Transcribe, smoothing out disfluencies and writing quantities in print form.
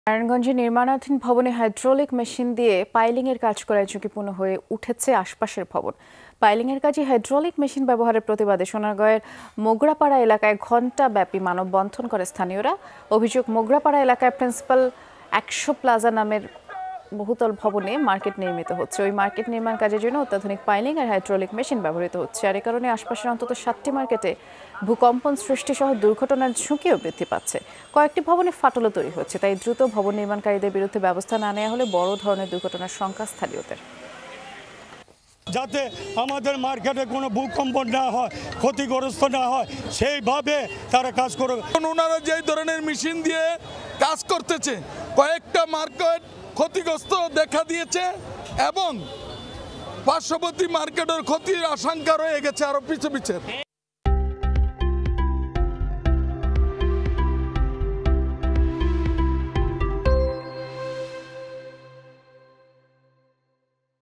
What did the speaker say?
নারায়ণগঞ্জে নির্মাণাধীন ভবনে হাইড্রোলিক মেশিন দিয়ে পাইলিংয়ের কাজ করায় ঝুঁকিপূর্ণ হয়ে উঠেছে আশপাশের ভবন। পাইলিংয়ের কাজে হাইড্রোলিক মেশিন ব্যবহারের প্রতিবাদে সোনারগাঁয়ের মোগরাপাড়া এলাকায় ঘণ্টাব্যাপী মানববন্ধন করে স্থানীয়রা। অভিযোগ, মোগরাপাড়া এলাকায় প্রিন্সিপাল 100 প্লাজা নামের বহুতল ভবনে মার্কেট নির্মিত হচ্ছে। ওই মার্কেট নির্মাণ কাজের জন্য অত্যাধুনিক পাইলিং আর হাইড্রোলিক মেশিন ব্যবহৃত হচ্ছে। আর এ কারণে আশপাশের অন্তত 7টি মার্কেটে ভূকম্পন সৃষ্টি সহ দুর্ঘটনার ঝুঁকিও বৃদ্ধি পাচ্ছে। কয়েকটি ভবনে ফাটলও তৈরি হচ্ছে। তাই দ্রুত ভবন নির্মাণকারীদের বিরুদ্ধে ব্যবস্থা না নেওয়া হলে বড় ধরনের দুর্ঘটনার শঙ্কা স্থানীয়দের। যাতে আমাদের মার্কেটে কোনো ভূকম্প না হয়, ক্ষতিগ্রস্ত না হয়, সেইভাবে তারা কাজ করবে। ওনারা যেই ধরনের মেশিন দিয়ে কাজ করতেছে, কয়েকটা মার্কেট ক্ষতিগ্রস্ত দেখা দিয়েছে এবং পার্শ্ববর্তী মার্কেটের ক্ষতির আশঙ্কা রয়ে গেছে আরো পিছে পিছে।